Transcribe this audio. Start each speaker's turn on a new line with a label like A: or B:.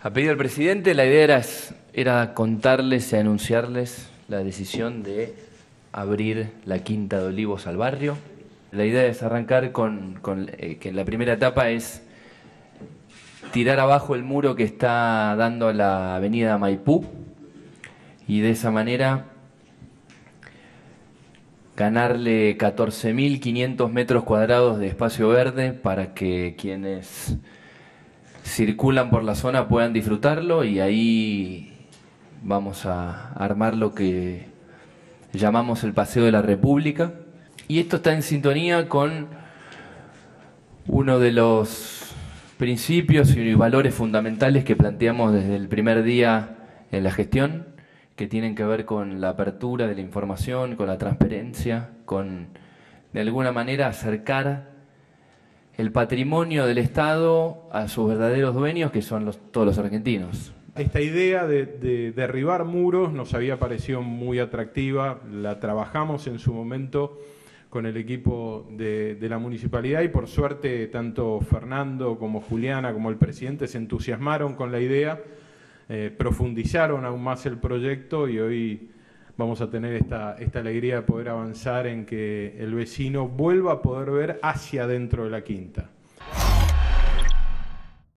A: A pedido del presidente, la idea era contarles y anunciarles la decisión de abrir la Quinta de Olivos al barrio. La idea es arrancar que la primera etapa es tirar abajo el muro que está dando a la avenida Maipú y de esa manera ganarle 14.500 metros cuadrados de espacio verde para que quienes circulan por la zona puedan disfrutarlo, y ahí vamos a armar lo que llamamos el Paseo de la República. Y esto está en sintonía con uno de los principios y valores fundamentales que planteamos desde el primer día en la gestión, que tienen que ver con la apertura de la información, con la transparencia, con, de alguna manera, acercar el patrimonio del Estado a sus verdaderos dueños, que son todos los argentinos.
B: Esta idea de derribar muros nos había parecido muy atractiva, la trabajamos en su momento con el equipo de la municipalidad y por suerte tanto Fernando como Juliana como el presidente se entusiasmaron con la idea, profundizaron aún más el proyecto y hoy vamos a tener esta alegría de poder avanzar en que el vecino vuelva a poder ver hacia adentro de la quinta.